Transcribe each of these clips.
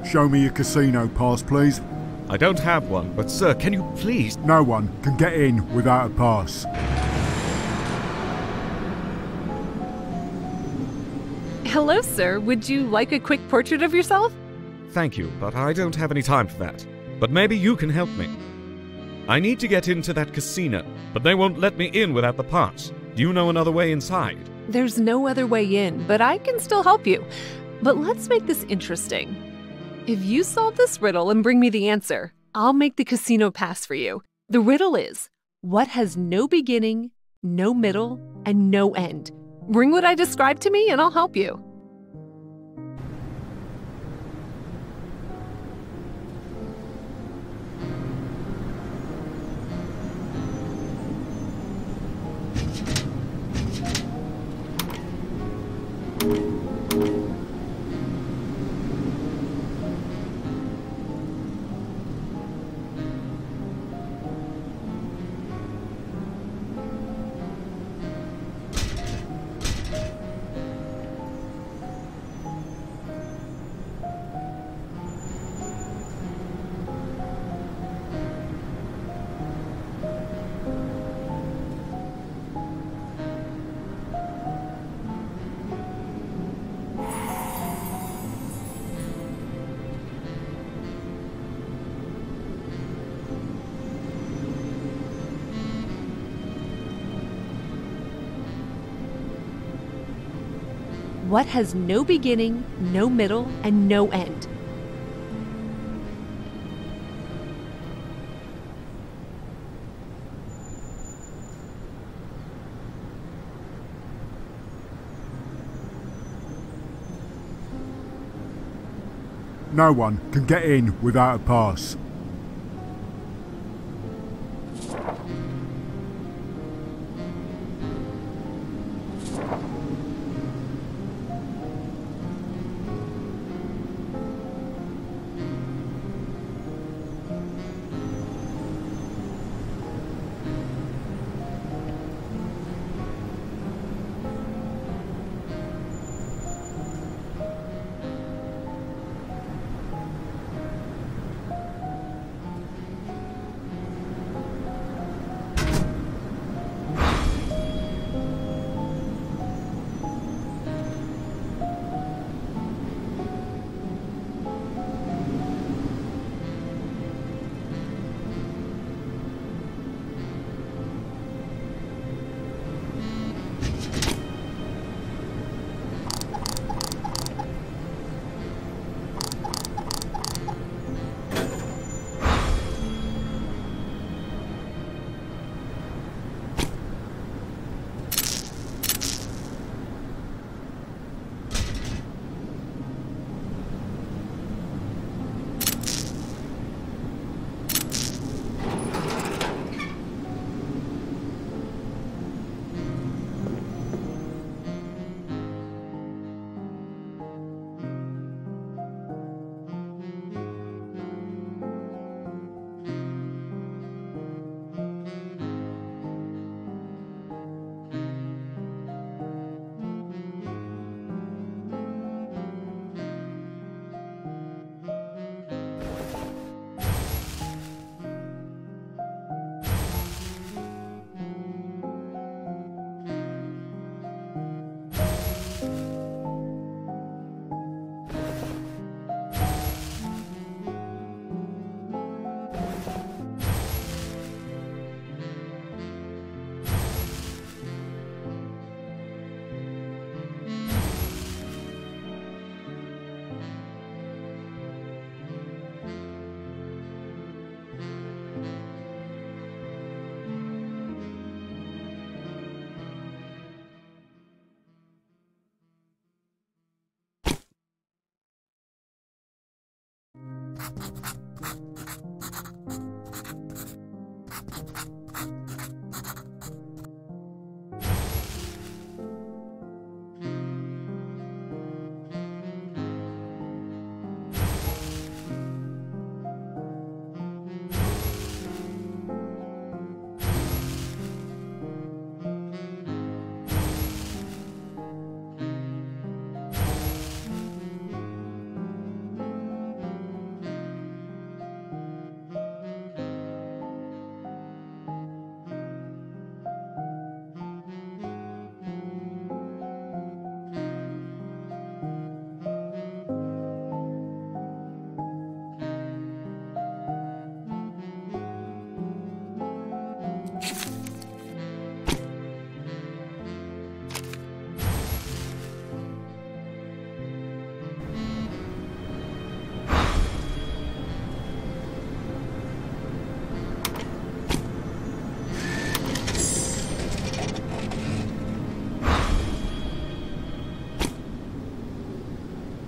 Show me your casino pass, please. I don't have one, but sir, can you please? No one can get in without a pass. Hello, sir. Would you like a quick portrait of yourself? Thank you, but I don't have any time for that. But maybe you can help me. I need to get into that casino, but they won't let me in without the pass. Do you know another way inside? There's no other way in, but I can still help you. But let's make this interesting. If you solve this riddle and bring me the answer, I'll make the casino pass for you. The riddle is, what has no beginning, no middle, and no end? Bring what I described to me and I'll help you. What has no beginning, no middle, and no end? No one can get in without a pass.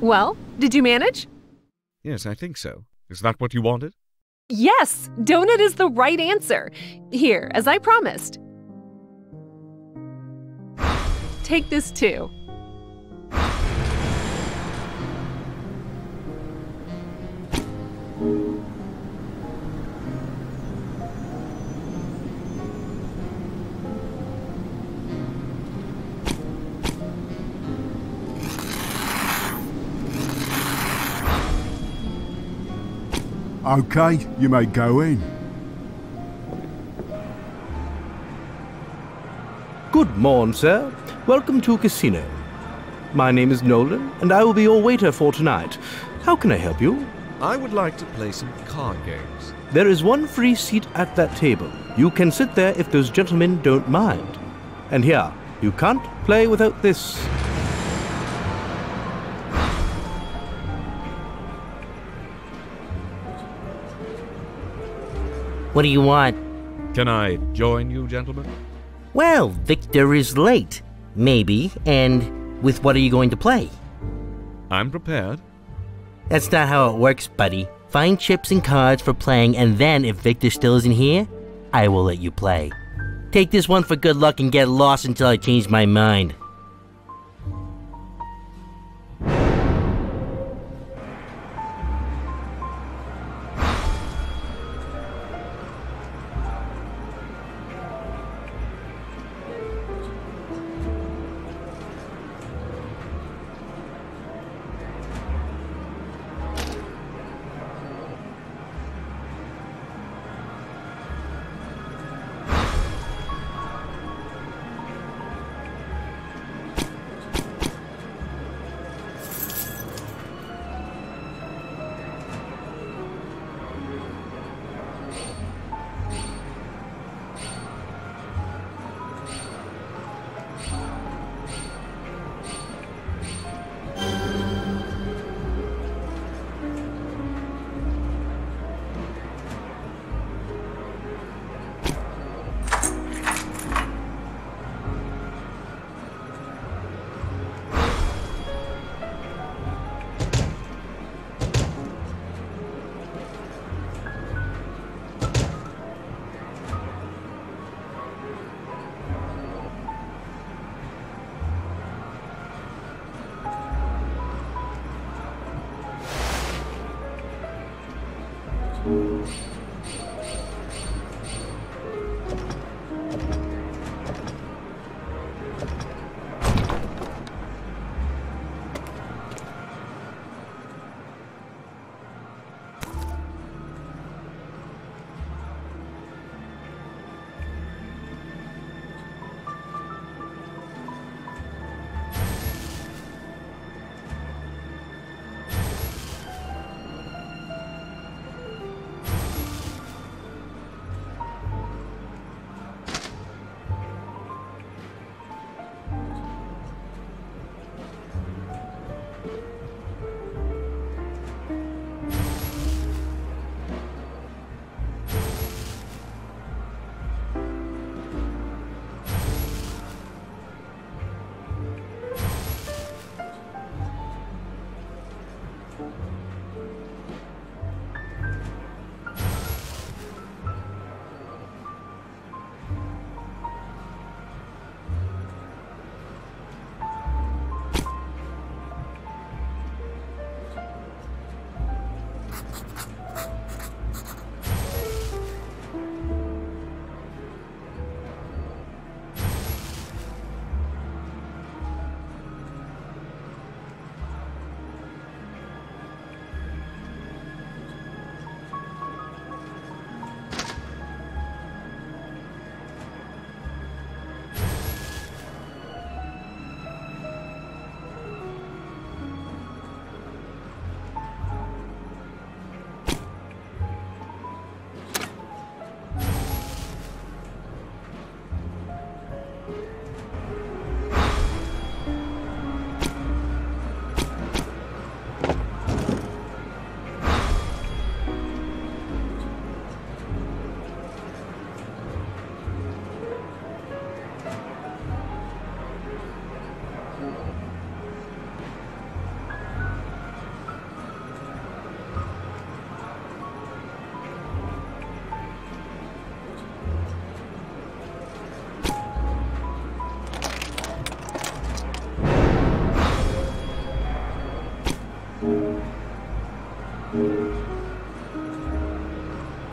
Well, did you manage? Yes, I think so. Is that what you wanted? Yes, donut is the right answer. Here, as I promised. Take this too. Okay, you may go in. Good morn, sir. Welcome to Casino. My name is Nolan, and I will be your waiter for tonight. How can I help you? I would like to play some card games. There is one free seat at that table. You can sit there if those gentlemen don't mind. And here, you can't play without this. What do you want? Can I join you, gentlemen? Well, Victor is late. Maybe. And with what are you going to play? I'm prepared. That's not how it works, buddy. Find chips and cards for playing, and then if Victor still isn't here, I will let you play. Take this one for good luck and get lost until I change my mind.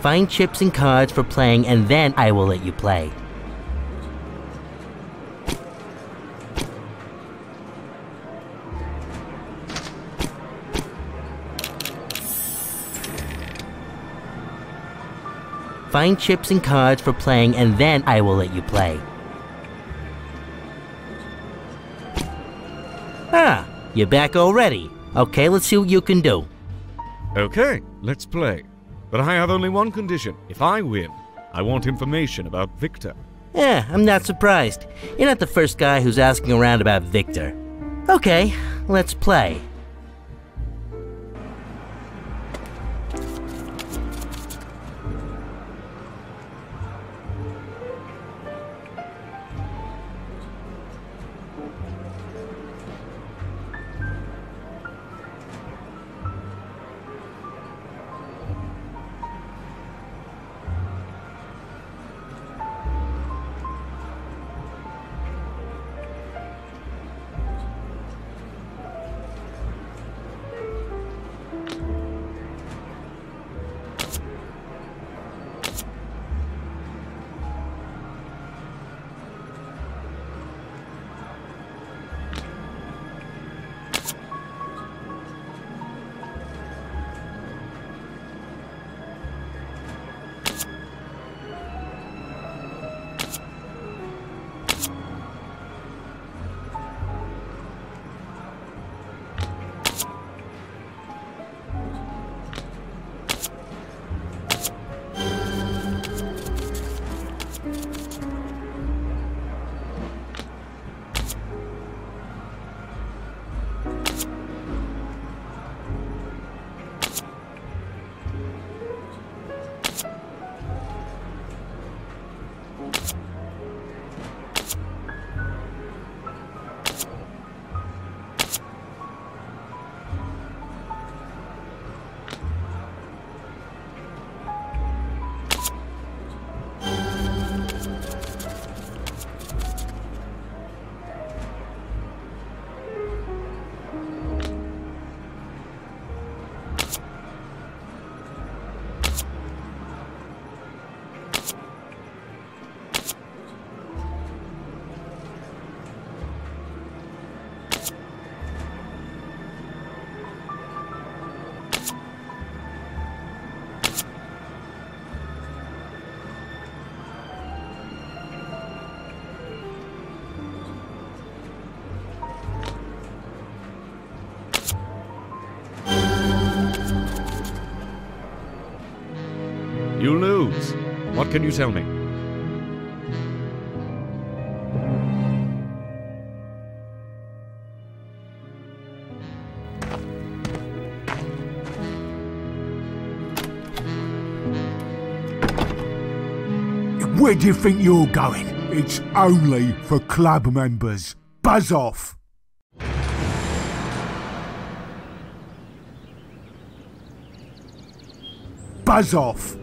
Find chips and cards for playing, and then I will let you play. Find chips and cards for playing, and then I will let you play. Ah, you're back already. Okay, let's see what you can do. Okay, let's play. But I have only one condition. If I win, I want information about Victor. Yeah, I'm not surprised. You're not the first guy who's asking around about Victor. Okay, let's play. You lose. What can you tell me? Where do you think you're going? It's only for club members. Buzz off! Buzz off!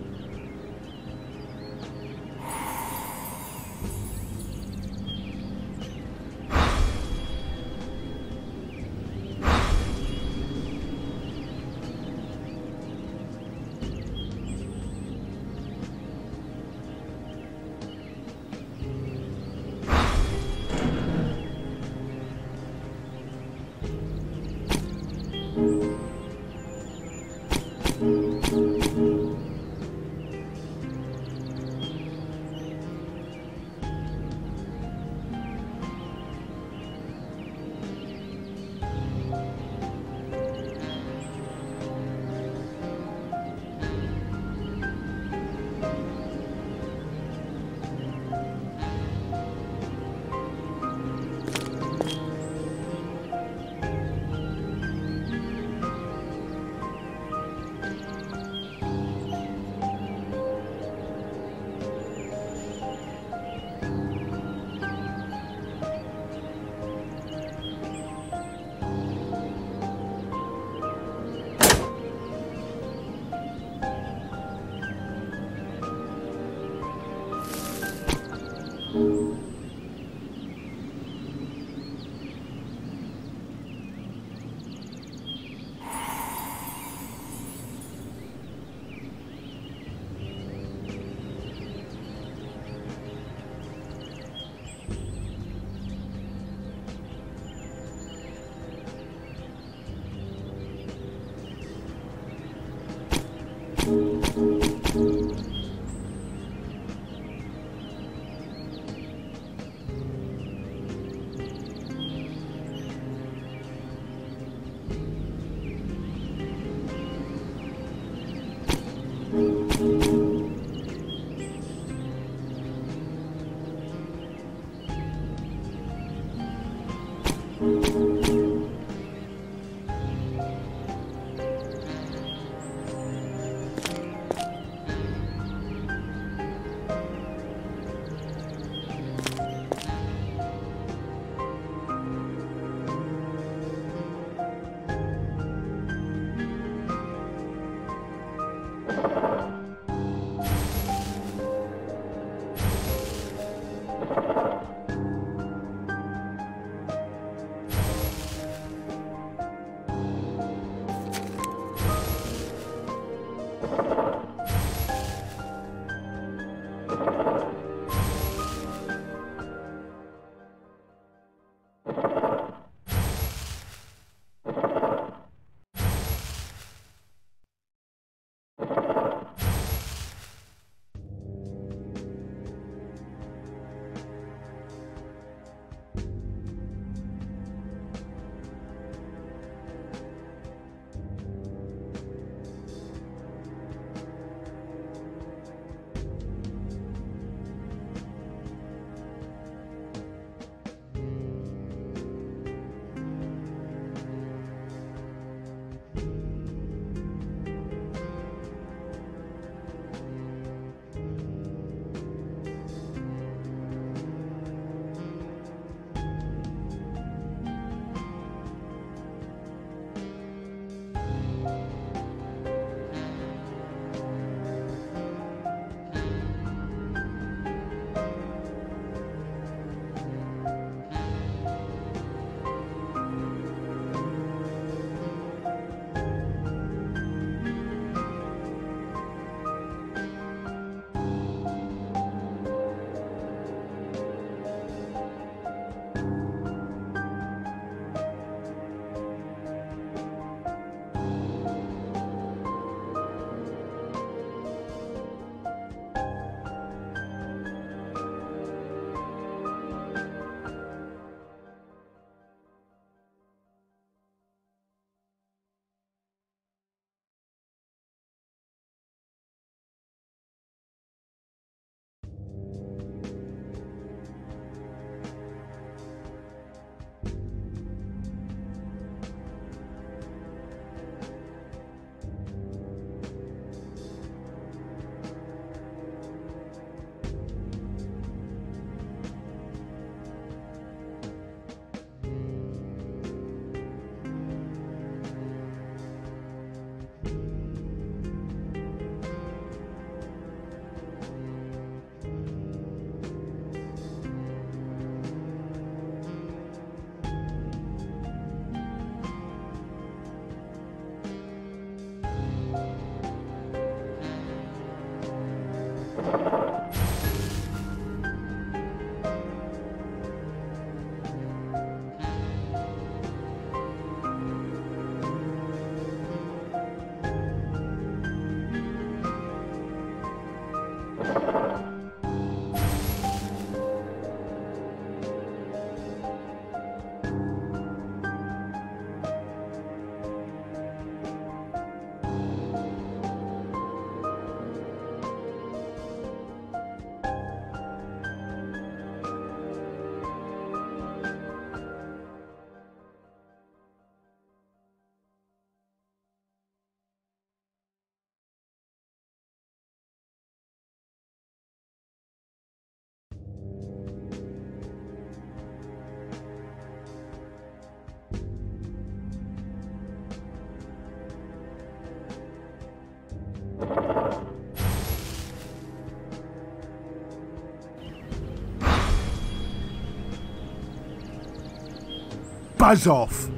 Buzz off!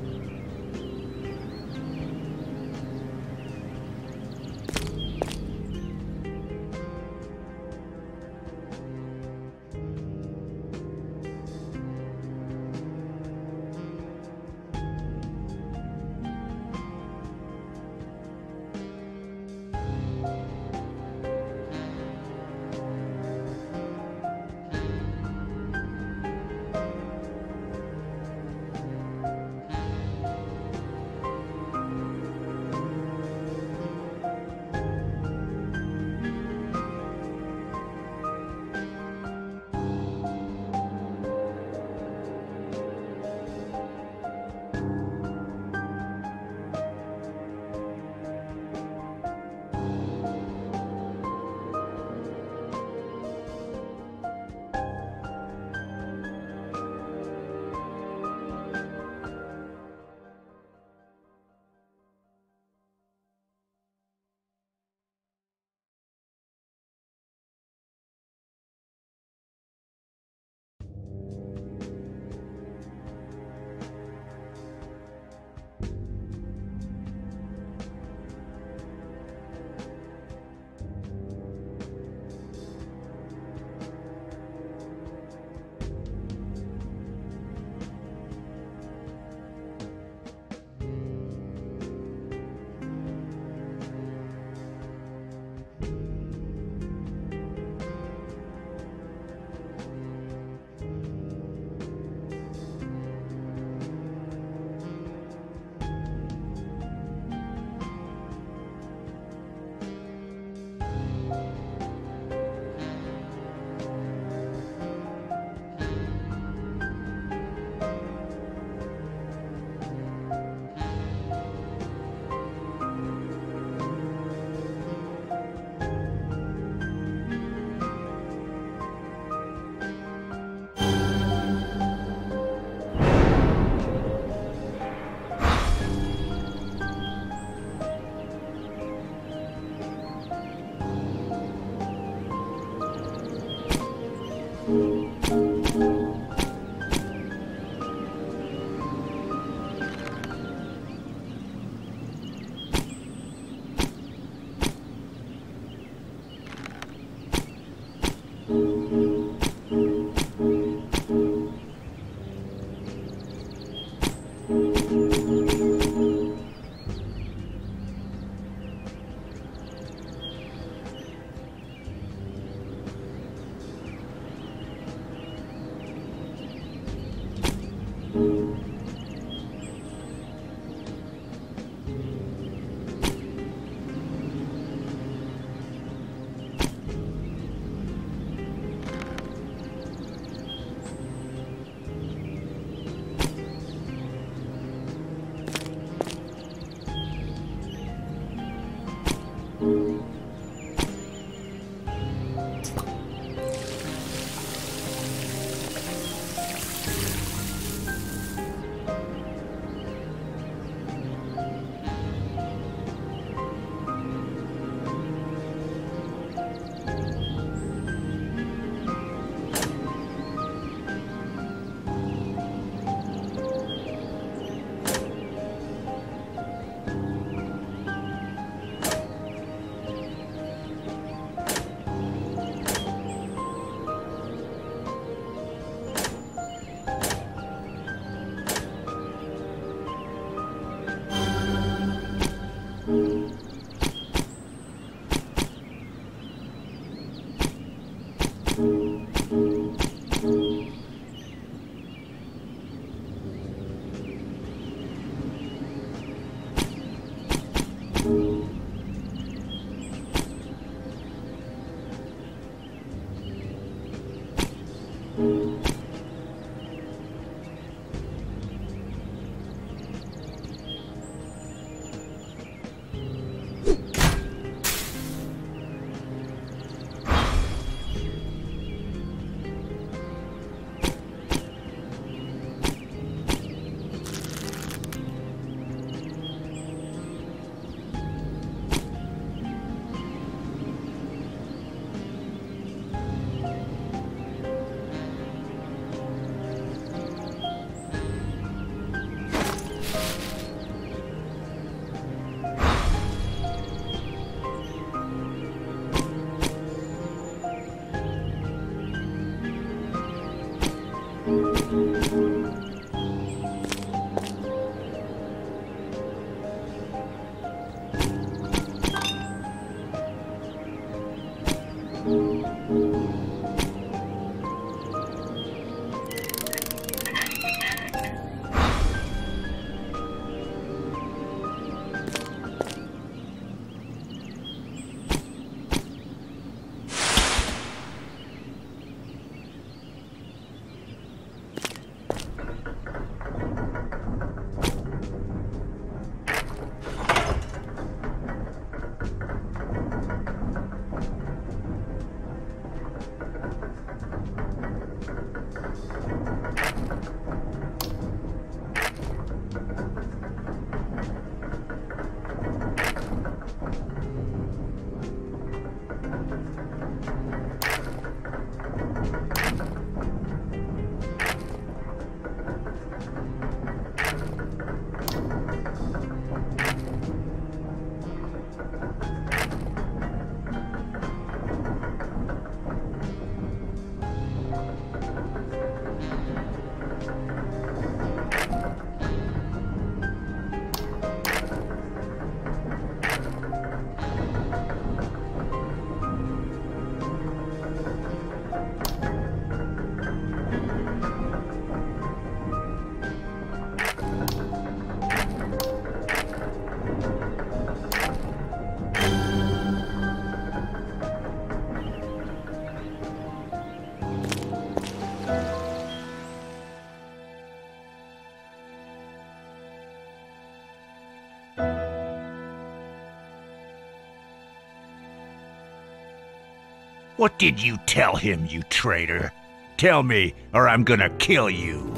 What did you tell him, you traitor? Tell me, or I'm gonna kill you.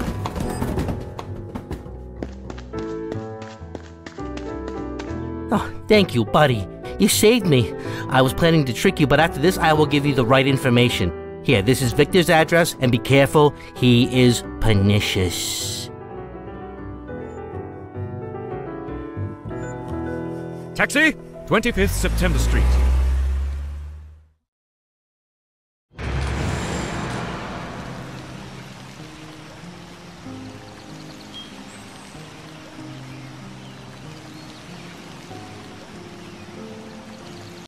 Oh, thank you, buddy. You saved me. I was planning to trick you, but after this I will give you the right information. Here, this is Victor's address, and be careful, he is pernicious. Taxi! 25th September Street.